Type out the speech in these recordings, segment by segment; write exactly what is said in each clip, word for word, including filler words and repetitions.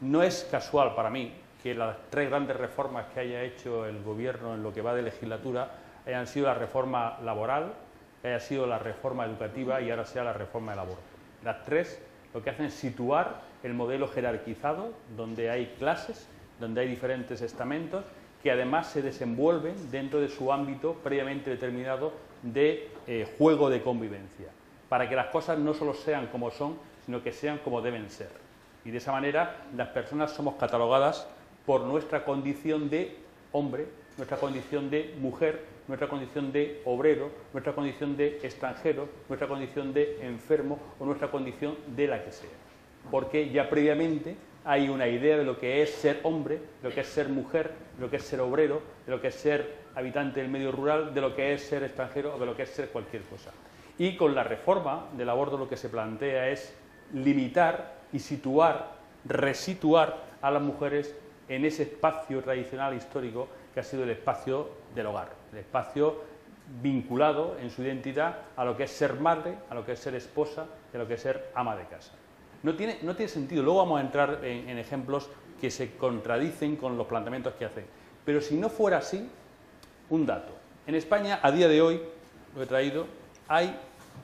No es casual para mí que las tres grandes reformas que haya hecho el Gobierno en lo que va de legislatura hayan sido la reforma laboral, haya sido la reforma educativa y ahora sea la reforma del aborto. Las tres lo que hacen es situar el modelo jerarquizado, donde hay clases, donde hay diferentes estamentos, que además se desenvuelven dentro de su ámbito previamente determinado de eh, juego de convivencia, para que las cosas no solo sean como son, sino que sean como deben ser. Y de esa manera las personas somos catalogadas por nuestra condición de hombre, nuestra condición de mujer, nuestra condición de obrero, nuestra condición de extranjero, nuestra condición de enfermo o nuestra condición de la que sea. Porque ya previamente hay una idea de lo que es ser hombre, de lo que es ser mujer, de lo que es ser obrero, de lo que es ser habitante del medio rural, de lo que es ser extranjero o de lo que es ser cualquier cosa. Y con la reforma del aborto lo que se plantea es limitar y situar, resituar a las mujeres en ese espacio tradicional histórico que ha sido el espacio del hogar, el espacio vinculado en su identidad a lo que es ser madre, a lo que es ser esposa y a lo que es ser ama de casa. No tiene, no tiene sentido, luego vamos a entrar en, en ejemplos que se contradicen con los planteamientos que hacen, pero si no fuera así, un dato. En España, a día de hoy, lo he traído, hay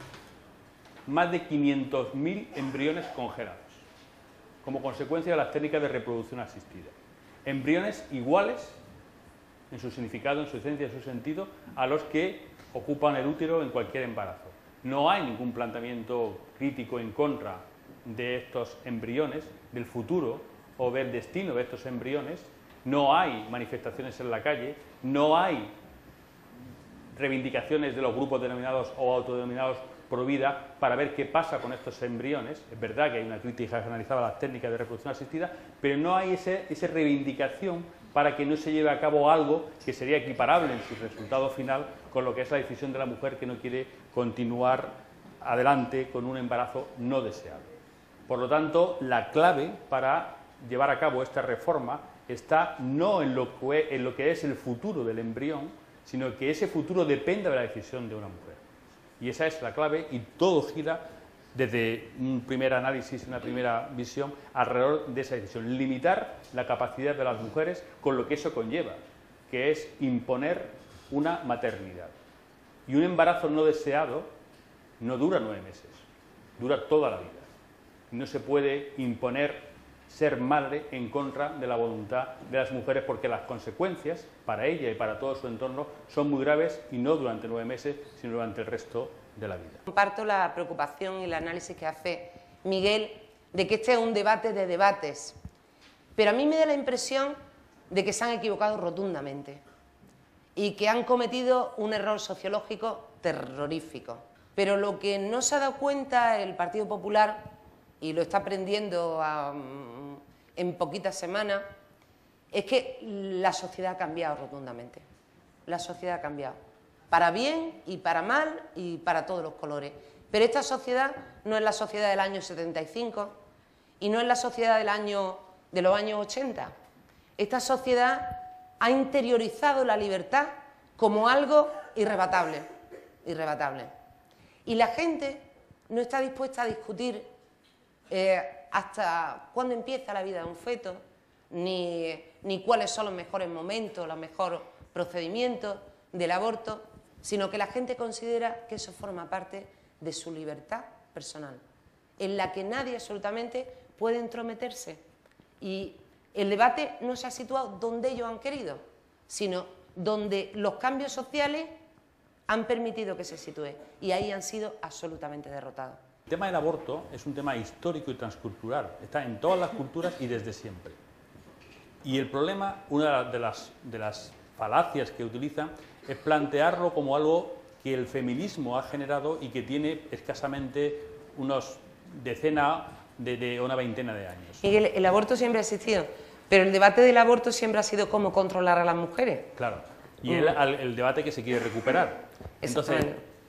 más de quinientos mil embriones congelados como consecuencia de las técnicas de reproducción asistida. Embriones iguales en su significado, en su esencia, en su sentido, a los que ocupan el útero en cualquier embarazo. No hay ningún planteamiento crítico en contra de estos embriones, del futuro o del destino de estos embriones. No hay manifestaciones en la calle, no hay reivindicaciones de los grupos denominados o autodenominados pro vida para ver qué pasa con estos embriones. Es verdad que hay una crítica generalizada a las técnicas de reproducción asistida, pero no hay ese, esa reivindicación para que no se lleve a cabo algo que sería equiparable en su resultado final con lo que es la decisión de la mujer que no quiere continuar adelante con un embarazo no deseado. Por lo tanto, la clave para llevar a cabo esta reforma está no en lo que, en lo que es el futuro del embrión, sino que ese futuro depende de la decisión de una mujer. Y esa es la clave y todo gira desde un primer análisis, una primera visión, alrededor de esa decisión. Limitar la capacidad de las mujeres con lo que eso conlleva, que es imponer una maternidad. Y un embarazo no deseado no dura nueve meses, dura toda la vida. No se puede imponer ser madre en contra de la voluntad de las mujeres porque las consecuencias para ella y para todo su entorno son muy graves y no durante nueve meses, sino durante el resto de la vida. Comparto la preocupación y el análisis que hace Miguel de que este es un debate de debates, pero a mí me da la impresión de que se han equivocado rotundamente y que han cometido un error sociológico terrorífico. Pero lo que no se ha dado cuenta el Partido Popular, y lo está aprendiendo a, en poquitas semanas, es que la sociedad ha cambiado rotundamente. La sociedad ha cambiado, para bien y para mal y para todos los colores. Pero esta sociedad no es la sociedad del año setenta y cinco y no es la sociedad del año, de los años ochenta. Esta sociedad ha interiorizado la libertad como algo irrebatable, irrebatable. Y la gente no está dispuesta a discutir Eh, hasta cuándo empieza la vida de un feto, ni, ni cuáles son los mejores momentos, los mejores procedimientos del aborto, sino que la gente considera que eso forma parte de su libertad personal, en la que nadie absolutamente puede entrometerse. Y el debate no se ha situado donde ellos han querido, sino donde los cambios sociales han permitido que se sitúe, y ahí han sido absolutamente derrotados. El tema del aborto es un tema histórico y transcultural, está en todas las culturas y desde siempre. Y el problema, una de las, de las falacias que utilizan, es plantearlo como algo que el feminismo ha generado y que tiene escasamente unos decena de, de una veintena de años. Miguel, el aborto siempre ha existido, pero el debate del aborto siempre ha sido cómo controlar a las mujeres. Claro, y el, el debate que se quiere recuperar. Entonces,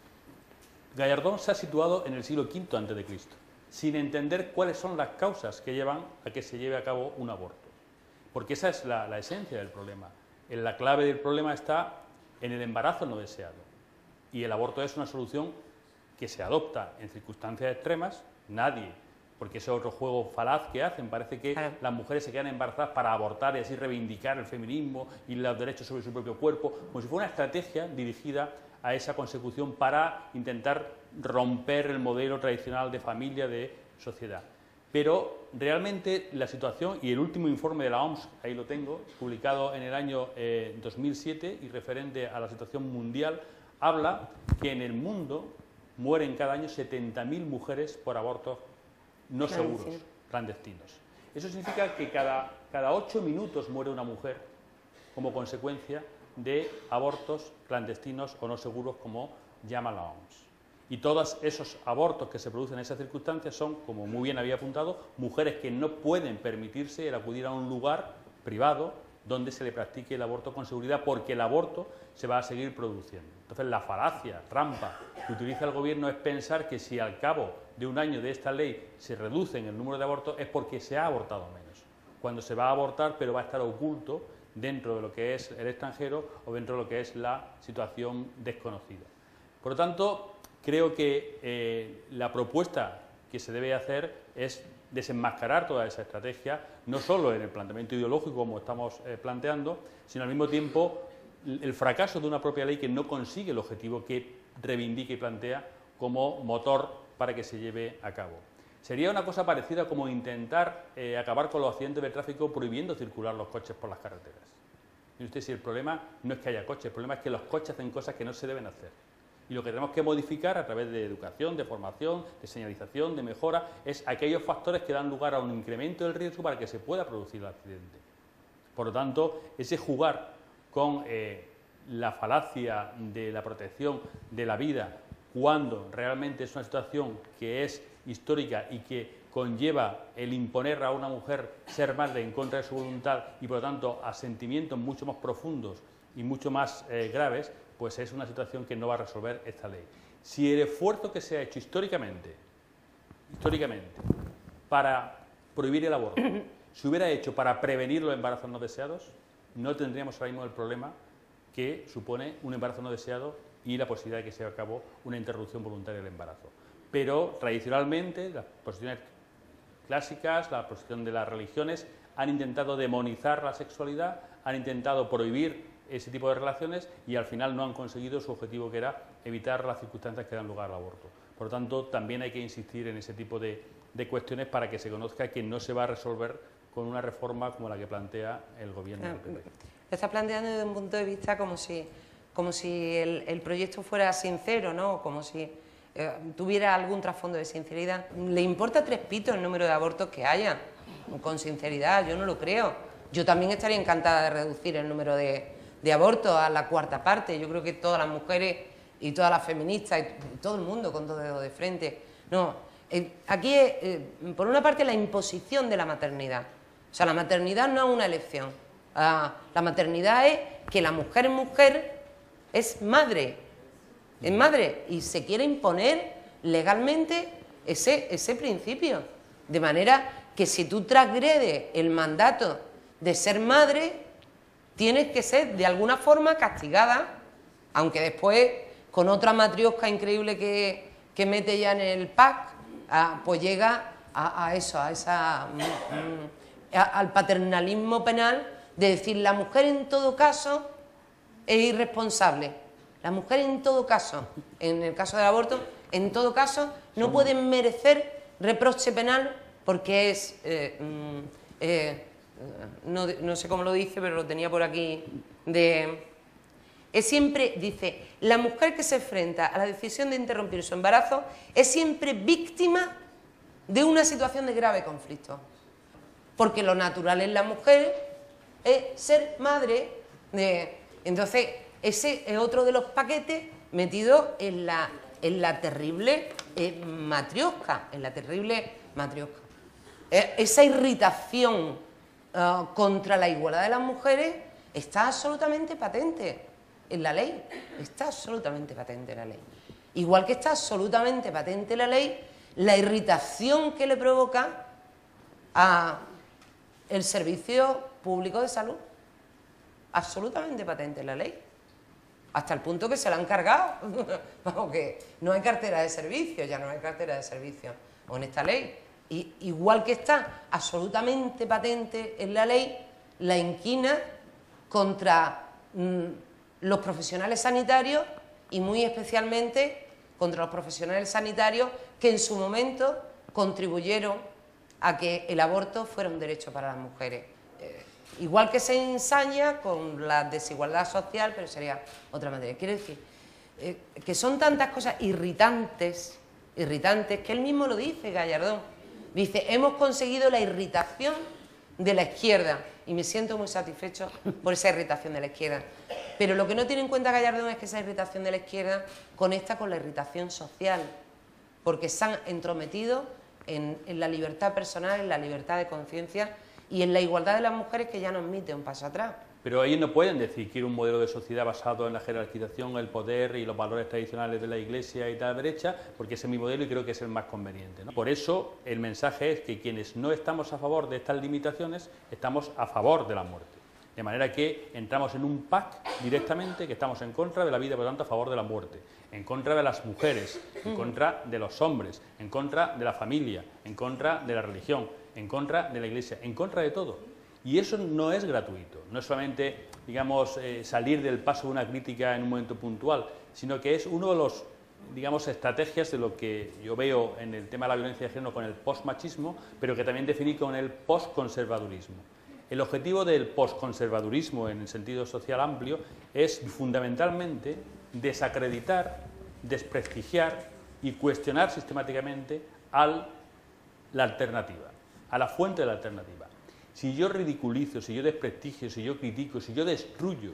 Gallardón se ha situado en el siglo quinto antes de Cristo, sin entender cuáles son las causas que llevan a que se lleve a cabo un aborto. Porque esa es la, la esencia del problema. En la clave del problema está en el embarazo no deseado. Y el aborto es una solución que se adopta en circunstancias extremas. Nadie porque ese es otro juego falaz que hacen. Parece que claro. las mujeres se quedan embarazadas para abortar y así reivindicar el feminismo y los derechos sobre su propio cuerpo, como si fuera una estrategia dirigida a esa consecución para intentar romper el modelo tradicional de familia, de sociedad. Pero realmente la situación, y el último informe de la O M S, ahí lo tengo, publicado en el año eh, dos mil siete y referente a la situación mundial, habla que en el mundo mueren cada año setenta mil mujeres por abortos no seguros, clandestinos. Eso significa que cada, cada ocho minutos muere una mujer como consecuencia de abortos clandestinos o no seguros, como llama la O M S. Y todos esos abortos que se producen en esas circunstancias son, como muy bien había apuntado, mujeres que no pueden permitirse el acudir a un lugar privado donde se le practique el aborto con seguridad, porque el aborto se va a seguir produciendo. Entonces, la falacia, trampa que utiliza el Gobierno es pensar que si al cabo de un año de esta ley se reduce el número de abortos es porque se ha abortado menos, cuando se va a abortar pero va a estar oculto dentro de lo que es el extranjero o dentro de lo que es la situación desconocida. Por lo tanto, creo que eh, la propuesta que se debe hacer es desenmascarar toda esa estrategia, no solo en el planteamiento ideológico como estamos eh, planteando, sino al mismo tiempo el fracaso de una propia ley que no consigue el objetivo que reivindica y plantea como motor para que se lleve a cabo. Sería una cosa parecida como intentar eh, acabar con los accidentes de tráfico prohibiendo circular los coches por las carreteras. Y usted, si el problema no es que haya coches, el problema es que los coches hacen cosas que no se deben hacer. Y lo que tenemos que modificar a través de educación, de formación, de señalización, de mejora, es aquellos factores que dan lugar a un incremento del riesgo para que se pueda producir el accidente. Por lo tanto, ese jugar con eh, la falacia de la protección de la vida, cuando realmente es una situación que es histórica y que conlleva el imponer a una mujer ser madre en contra de su voluntad y, por lo tanto, a sentimientos mucho más profundos y mucho más eh, graves, pues es una situación que no va a resolver esta ley. Si el esfuerzo que se ha hecho históricamente, históricamente para prohibir el aborto se hubiera hecho para prevenir los embarazos no deseados, no tendríamos ahora mismo el problema que supone un embarazo no deseado y la posibilidad de que se lleve a cabo una interrupción voluntaria del embarazo. Pero tradicionalmente las posiciones clásicas, la posición de las religiones, han intentado demonizar la sexualidad, han intentado prohibir ese tipo de relaciones y al final no han conseguido su objetivo, que era evitar las circunstancias que dan lugar al aborto. Por lo tanto, también hay que insistir en ese tipo de, de cuestiones para que se conozca que no se va a resolver con una reforma como la que plantea el Gobierno del P P. Lo está planteando desde un punto de vista como si, como si el, el proyecto fuera sincero, ¿no? Como si eh, tuviera algún trasfondo de sinceridad. ¿Le importa tres pitos el número de abortos que haya? Con sinceridad, yo no lo creo. Yo también estaría encantada de reducir el número de, de abortos a la cuarta parte. Yo creo que todas las mujeres y todas las feministas y todo el mundo con dos dedos de frente. No, eh, aquí es, eh, por una parte, la imposición de la maternidad. O sea, la maternidad no es una elección. Ah, la maternidad es que la mujer mujer es madre, es madre y se quiere imponer legalmente ese, ese principio. De manera que si tú transgredes el mandato de ser madre, tienes que ser de alguna forma castigada, aunque después con otra matriosca increíble que, que mete ya en el pack, ah, pues llega a, a eso, a esa, mm, a, al paternalismo penal de decir la mujer en todo caso es irresponsable. La mujer en todo caso, en el caso del aborto, en todo caso no puede merecer reproche penal porque es, eh, eh, no, no sé cómo lo dice, pero lo tenía por aquí, de, es siempre, dice, la mujer que se enfrenta a la decisión de interrumpir su embarazo es siempre víctima de una situación de grave conflicto. Porque lo natural en la mujer es ser madre. De, entonces, ese es otro de los paquetes metido en la, en la terrible eh, matriosca, en la terrible matriosca. Eh, esa irritación uh, contra la igualdad de las mujeres está absolutamente patente en la ley, está absolutamente patente en la ley. Igual que está absolutamente patente en la ley la irritación que le provoca a el servicio público de salud, absolutamente patente en la ley, hasta el punto que se la han cargado. Vamos, que no hay cartera de servicio, ya no hay cartera de servicio con esta ley, Y, igual que está absolutamente patente en la ley, la inquina contra mmm, los profesionales sanitarios y muy especialmente contra los profesionales sanitarios que en su momento contribuyeron a que el aborto fuera un derecho para las mujeres. Eh, igual que se ensaña con la desigualdad social, pero sería otra materia. Quiero decir eh, que son tantas cosas irritantes, irritantes, que él mismo lo dice, Gallardón. Dice, hemos conseguido la irritación de la izquierda y me siento muy satisfecho por esa irritación de la izquierda. Pero lo que no tiene en cuenta Gallardón es que esa irritación de la izquierda conecta con la irritación social, porque se han entrometido en, en la libertad personal, en la libertad de conciencia y en la igualdad de las mujeres, que ya no admite un paso atrás. Pero ellos no pueden decir que un modelo de sociedad basado en la jerarquización, el poder y los valores tradicionales de la Iglesia y tal derecha, porque ese es mi modelo y creo que es el más conveniente, ¿no? Por eso el mensaje es que quienes no estamos a favor de estas limitaciones, estamos a favor de la muerte. De manera que entramos en un pack directamente, que estamos en contra de la vida, por lo tanto a favor de la muerte, en contra de las mujeres, en contra de los hombres, en contra de la familia, en contra de la religión, en contra de la Iglesia, en contra de todo. Y eso no es gratuito, no es solamente, digamos, eh, salir del paso de una crítica en un momento puntual, sino que es uno de los, digamos, estrategias de lo que yo veo en el tema de la violencia de género con el postmachismo, pero que también definí con el postconservadurismo. El objetivo del postconservadurismo en el sentido social amplio es fundamentalmente desacreditar, desprestigiar y cuestionar sistemáticamente a la alternativa, a la fuente de la alternativa. Si yo ridiculizo, si yo desprestigio, si yo critico, si yo destruyo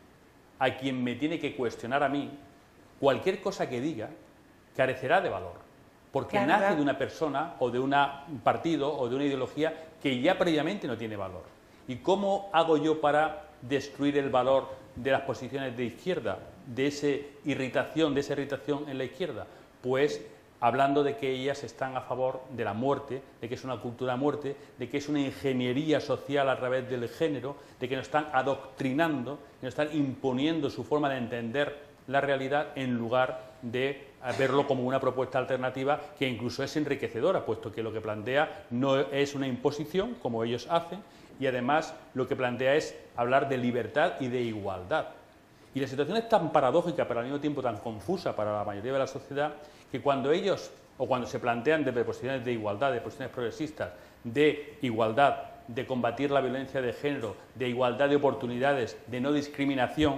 a quien me tiene que cuestionar a mí, cualquier cosa que diga carecerá de valor, porque claro, nace claro. de una persona o de un partido o de una ideología que ya previamente no tiene valor. ¿Y cómo hago yo para destruir el valor de las posiciones de izquierda, de esa irritación, de esa irritación en la izquierda? Pues hablando de que ellas están a favor de la muerte, de que es una cultura de muerte, de que es una ingeniería social a través del género, de que nos están adoctrinando, que nos están imponiendo su forma de entender la realidad en lugar de verlo como una propuesta alternativa que incluso es enriquecedora, puesto que lo que plantea no es una imposición, como ellos hacen, y además lo que plantea es hablar de libertad y de igualdad. Y la situación es tan paradójica, pero al mismo tiempo tan confusa para la mayoría de la sociedad, que cuando ellos, o cuando se plantean desde posiciones de igualdad, de posiciones progresistas, de igualdad, de combatir la violencia de género, de igualdad de oportunidades, de no discriminación,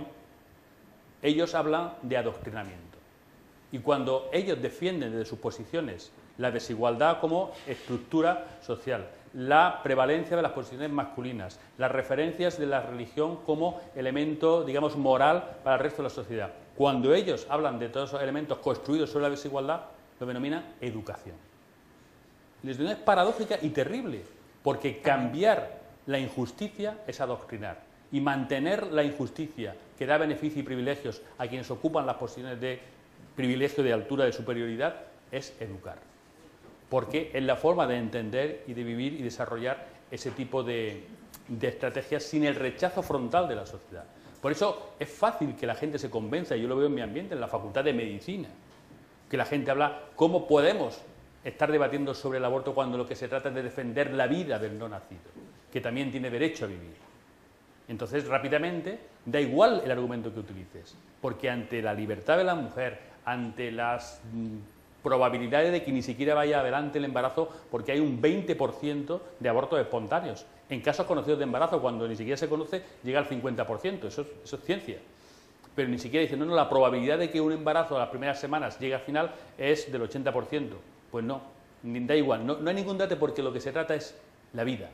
ellos hablan de adoctrinamiento. Y cuando ellos defienden desde sus posiciones la desigualdad como estructura social, la prevalencia de las posiciones masculinas, las referencias de la religión como elemento, digamos, moral para el resto de la sociedad. Cuando ellos hablan de todos esos elementos construidos sobre la desigualdad, lo denominan educación. La situación es paradójica y terrible, porque cambiar la injusticia es adoctrinar, y mantener la injusticia que da beneficio y privilegios a quienes ocupan las posiciones de privilegio, de altura, de superioridad, es educar. Porque es la forma de entender y de vivir y desarrollar ese tipo de, de estrategias sin el rechazo frontal de la sociedad. Por eso es fácil que la gente se convenza, y yo lo veo en mi ambiente, en la Facultad de Medicina, que la gente habla cómo podemos estar debatiendo sobre el aborto cuando lo que se trata es de defender la vida del no nacido, que también tiene derecho a vivir. Entonces, rápidamente, da igual el argumento que utilices, porque ante la libertad de la mujer, ante las mmm, probabilidades de que ni siquiera vaya adelante el embarazo, porque hay un veinte por ciento de abortos espontáneos. En casos conocidos de embarazo, cuando ni siquiera se conoce, llega al cincuenta por ciento, eso es, eso es ciencia. Pero ni siquiera dicen, no, no, la probabilidad de que un embarazo a las primeras semanas llegue al final es del ochenta por ciento. Pues no, da igual, no, no hay ningún dato, porque lo que se trata es la vida.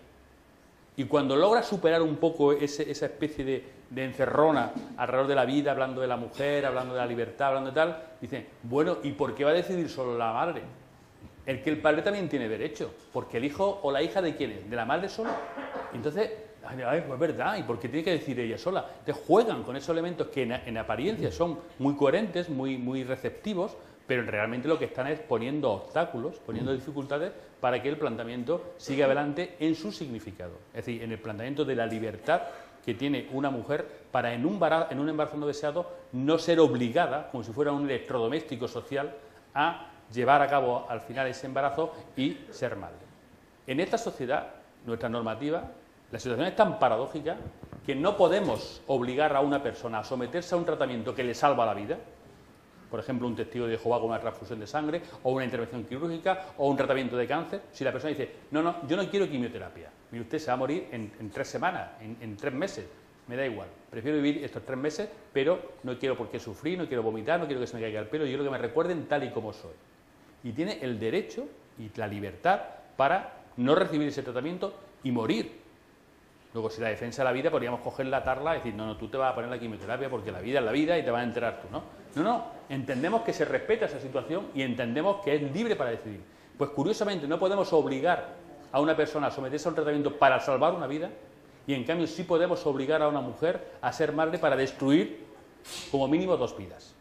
Y cuando logra superar un poco ese, esa especie de, de encerrona alrededor de la vida, hablando de la mujer, hablando de la libertad, hablando de tal, dicen, bueno, ¿y por qué va a decidir solo la madre? El que el padre también tiene derecho, porque el hijo o la hija ¿de quién es? ¿De la madre solo? Entonces, ay, pues es verdad, ¿y por qué tiene que decir ella sola? Entonces juegan con esos elementos que en, en apariencia son muy coherentes, muy, muy receptivos, pero realmente lo que están es poniendo obstáculos, poniendo dificultades para que el planteamiento siga adelante en su significado. Es decir, en el planteamiento de la libertad que tiene una mujer para en un, en un embarazo no deseado no ser obligada, como si fuera un electrodoméstico social, a llevar a cabo al final ese embarazo y ser madre. En esta sociedad, nuestra normativa, la situación es tan paradójica que no podemos obligar a una persona a someterse a un tratamiento que le salva la vida, por ejemplo, un testigo de Jehová con una transfusión de sangre, o una intervención quirúrgica, o un tratamiento de cáncer, si la persona dice, no, no, yo no quiero quimioterapia, y usted se va a morir en, en tres semanas, en, en tres meses, me da igual, prefiero vivir estos tres meses, pero no quiero por qué sufrir, no quiero vomitar, no quiero que se me caiga el pelo, yo quiero que me recuerden tal y como soy. Y tiene el derecho y la libertad para no recibir ese tratamiento y morir. Luego, si la defensa de la vida, podríamos cogerla, atarla y decir, no, no, tú te vas a poner la quimioterapia porque la vida es la vida y te vas a enterar tú, ¿no? No, no, entendemos que se respeta esa situación y entendemos que es libre para decidir. Pues curiosamente no podemos obligar a una persona a someterse a un tratamiento para salvar una vida y en cambio sí podemos obligar a una mujer a ser madre para destruir como mínimo dos vidas.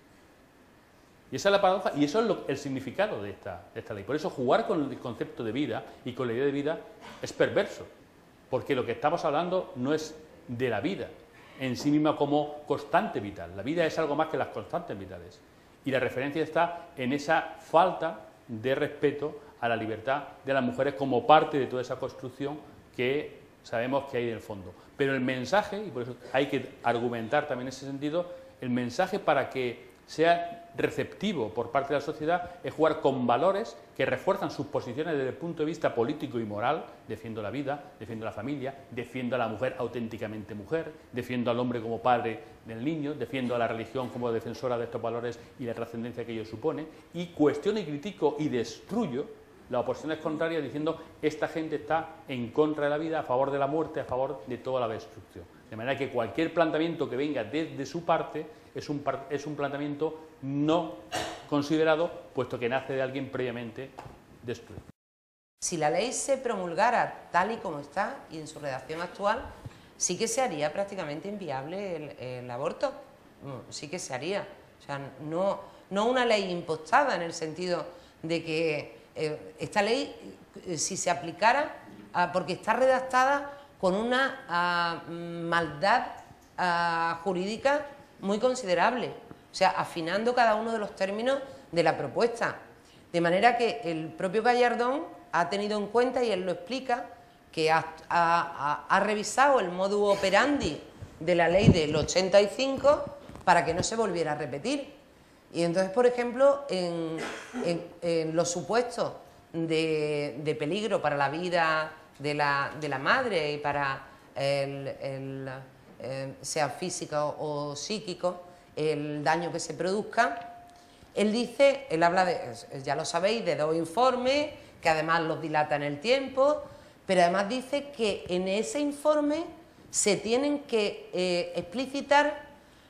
Y esa es la paradoja y eso es lo, el significado de esta, de esta ley. Por eso jugar con el concepto de vida y con la idea de vida es perverso. Porque lo que estamos hablando no es de la vida en sí misma como constante vital. La vida es algo más que las constantes vitales. Y la referencia está en esa falta de respeto a la libertad de las mujeres como parte de toda esa construcción que sabemos que hay en el fondo. Pero el mensaje, y por eso hay que argumentar también en ese sentido, el mensaje para que sea receptivo por parte de la sociedad es jugar con valores que refuerzan sus posiciones desde el punto de vista político y moral. Defiendo la vida, defiendo la familia, defiendo a la mujer auténticamente mujer, defiendo al hombre como padre del niño, defiendo a la religión como defensora de estos valores y la trascendencia que ello supone, y cuestiono y critico y destruyo las oposiciones contrarias diciendo esta gente está en contra de la vida, a favor de la muerte, a favor de toda la destrucción. De manera que cualquier planteamiento que venga desde su parte es un, es un planteamiento no considerado, puesto que nace de alguien previamente destruido. Si la ley se promulgara tal y como está y en su redacción actual, sí que se haría prácticamente inviable el, el aborto, sí que se haría. O sea, no, no una ley impostada en el sentido de que eh, esta ley, eh, si se aplicara, ah, porque está redactada con una ah, maldad ah, jurídica muy considerable, o sea, afinando cada uno de los términos de la propuesta. De manera que el propio Gallardón ha tenido en cuenta, y él lo explica, que ha, ha, ha revisado el modus operandi de la ley del ochenta y cinco para que no se volviera a repetir. Y entonces, por ejemplo, en, en, en los supuestos de, de peligro para la vida de la, de la madre y para el, el eh, sea físico o psíquico, el daño que se produzca, él dice, él habla de, ya lo sabéis, de dos informes, que además los dilata en el tiempo, pero además dice que en ese informe se tienen que eh, explicitar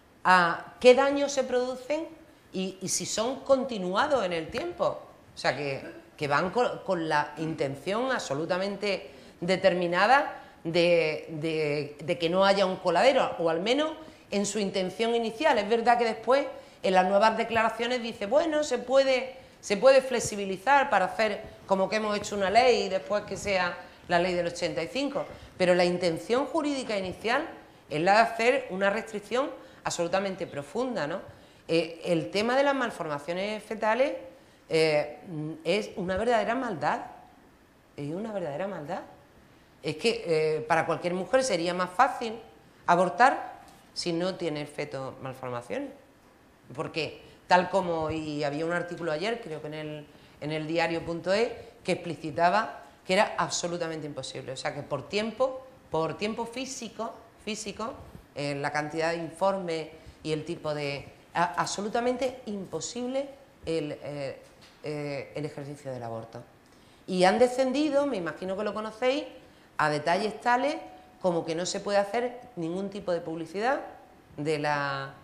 a qué daños se producen y, y si son continuados en el tiempo. O sea, que, que van con, con la intención absolutamente determinada de, de, de que no haya un coladero, o al menos en su intención inicial. Es verdad que después, en las nuevas declaraciones, dice, bueno, se puede, se puede flexibilizar para hacer como que hemos hecho una ley y después que sea la ley del ochenta y cinco, pero la intención jurídica inicial es la de hacer una restricción absolutamente profunda, ¿no? Eh, el tema de las malformaciones fetales eh, es una verdadera maldad, es una verdadera maldad. Es que eh, para cualquier mujer sería más fácil abortar si no tiene el feto malformaciones, porque tal como, y había un artículo ayer, creo que en el, en el diario punto es, que explicitaba que era absolutamente imposible, o sea que por tiempo, por tiempo físico, físico, eh, la cantidad de informes y el tipo de... A, absolutamente imposible el, eh, eh, el ejercicio del aborto. Y han descendido, me imagino que lo conocéis, a detalles tales como que no se puede hacer ningún tipo de publicidad de la,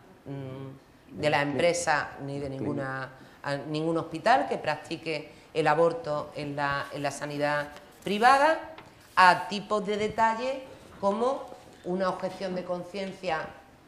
de la empresa ni de ninguna, ningún hospital que practique el aborto en la, en la sanidad privada, a tipos de detalle como una objeción de conciencia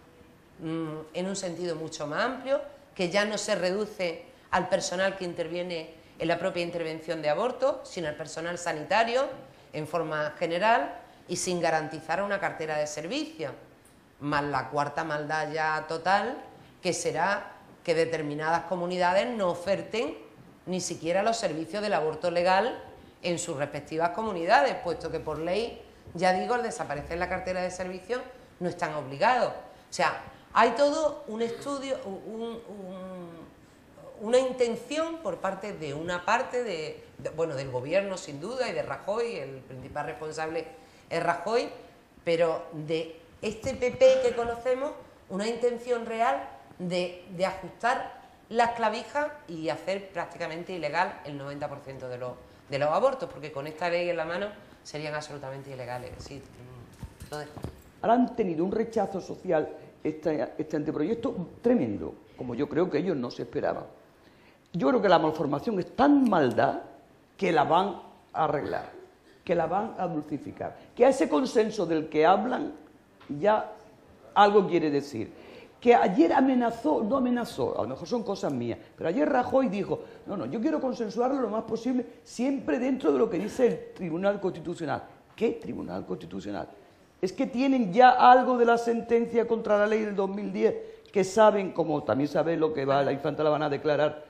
mmm, en un sentido mucho más amplio, que ya no se reduce al personal que interviene en la propia intervención de aborto, sino al personal sanitario en forma general y sin garantizar una cartera de servicios, más la cuarta maldad ya total, que será que determinadas comunidades no oferten ni siquiera los servicios del aborto legal en sus respectivas comunidades, puesto que por ley, ya digo, al desaparecer la cartera de servicios no están obligados. O sea, hay todo un estudio, un, un, una intención por parte de una parte de, de, bueno, del gobierno sin duda y de Rajoy, el principal responsable es Rajoy, pero de este P P que conocemos, una intención real de, de ajustar las clavijas y hacer prácticamente ilegal el noventa por ciento de los, de los abortos, porque con esta ley en la mano serían absolutamente ilegales. Sí, lo dejo. Ahora han tenido un rechazo social este, este anteproyecto tremendo, como yo creo que ellos no se esperaban. Yo creo que la malformación es tan maldad que la van a arreglar, que la van a dulcificar, que a ese consenso del que hablan ya algo quiere decir. Que ayer amenazó, no amenazó, a lo mejor son cosas mías, pero ayer Rajoy dijo, no, no, yo quiero consensuarlo lo más posible, siempre dentro de lo que dice el Tribunal Constitucional. ¿Qué Tribunal Constitucional? Es que tienen ya algo de la sentencia contra la ley del dos mil diez, que saben, como también saben lo que va, la infanta la van a declarar.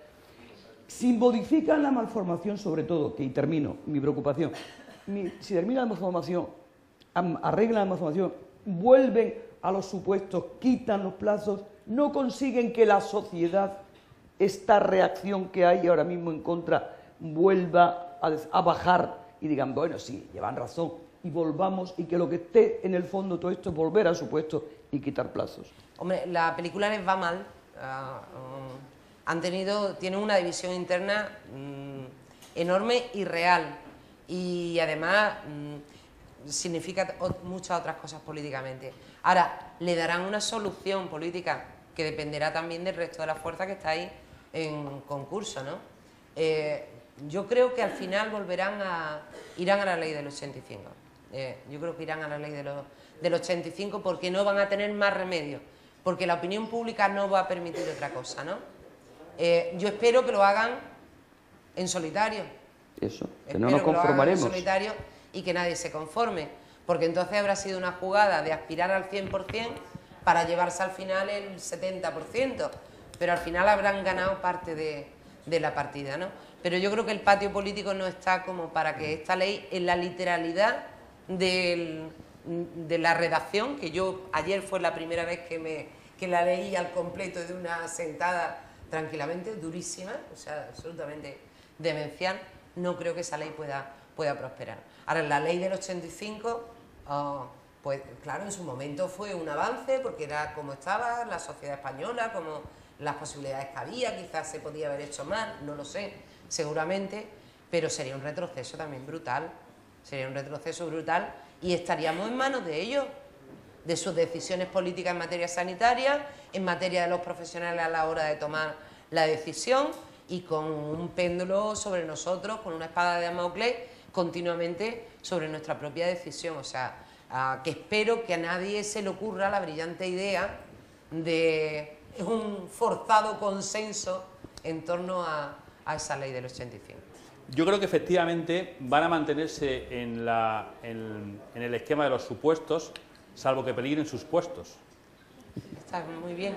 Si modifican la malformación, sobre todo, que y termino, mi preocupación, mi, si termina la malformación, arreglan la malformación, vuelven a los supuestos, quitan los plazos, no consiguen que la sociedad, esta reacción que hay ahora mismo en contra, vuelva a, a bajar y digan, bueno, sí, llevan razón, y volvamos, y que lo que esté en el fondo todo esto es volver a supuestos y quitar plazos. Hombre, la película les va mal, uh, um, han tenido, tienen una división interna um, enorme y real, y además um, significa muchas otras cosas políticamente. Ahora, le darán una solución política que dependerá también del resto de la fuerza que está ahí en concurso, ¿no? Eh, yo creo que al final volverán a, irán a la ley del ochenta y cinco. Eh, yo creo que irán a la ley de los, del ochenta y cinco porque no van a tener más remedio, porque la opinión pública no va a permitir otra cosa, ¿no? Eh, yo espero que lo hagan en solitario. Eso, que espero no nos conformaremos. Que lo hagan en solitario y que nadie se conforme, porque entonces habrá sido una jugada de aspirar al cien por cien para llevarse al final el setenta por ciento, pero al final habrán ganado parte de, de la partida, ¿no? Pero yo creo que el patio político no está como para que esta ley, en la literalidad del, de la redacción, que yo ayer fue la primera vez que, me, que la leí al completo de una sentada tranquilamente, durísima, o sea, absolutamente demencial, no creo que esa ley pueda, pueda prosperar. Ahora, la ley del ochenta y cinco, oh, pues claro, en su momento fue un avance, porque era como estaba la sociedad española, como las posibilidades que había, quizás se podía haber hecho más, no lo sé, seguramente, pero sería un retroceso también brutal, sería un retroceso brutal y estaríamos en manos de ellos, de sus decisiones políticas en materia sanitaria, en materia de los profesionales a la hora de tomar la decisión y con un péndulo sobre nosotros, con una espada de Damocles continuamente sobre nuestra propia decisión. O sea, uh, que espero que a nadie se le ocurra la brillante idea de un forzado consenso en torno a, a esa ley del ochenta y cinco. Yo creo que efectivamente van a mantenerse en, la, en, en el esquema de los supuestos, salvo que peligren sus puestos. Está muy bien.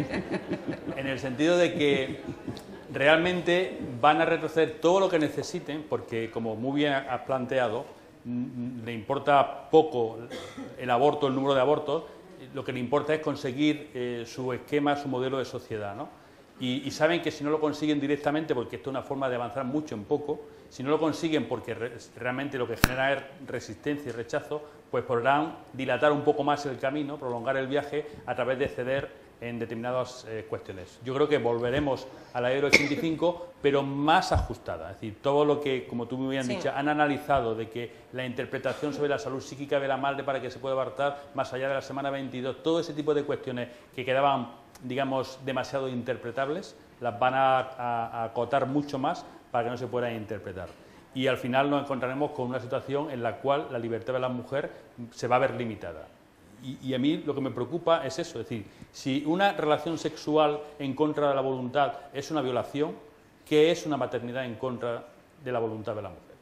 En el sentido de que realmente van a retroceder todo lo que necesiten, porque como muy bien has planteado, le importa poco el aborto, el número de abortos, lo que le importa es conseguir eh, su esquema, su modelo de sociedad, ¿no? Y, y saben que si no lo consiguen directamente, porque esto es una forma de avanzar mucho en poco, si no lo consiguen porque re, realmente lo que genera es resistencia y rechazo, pues podrán dilatar un poco más el camino, prolongar el viaje a través de ceder en determinadas eh, cuestiones. Yo creo que volveremos a la ley del ochenta y cinco, pero más ajustada. Es decir, todo lo que, como tú me habías sí. dicho, han analizado de que la interpretación sobre la salud psíquica de la madre para que se pueda abortar más allá de la semana veintidós, todo ese tipo de cuestiones que quedaban, digamos, demasiado interpretables, las van a, a, a acotar mucho más para que no se puedan interpretar. Y al final nos encontraremos con una situación en la cual la libertad de la mujer se va a ver limitada. Y, y a mí lo que me preocupa es eso, es decir, si una relación sexual en contra de la voluntad es una violación, ¿qué es una maternidad en contra de la voluntad de la mujer?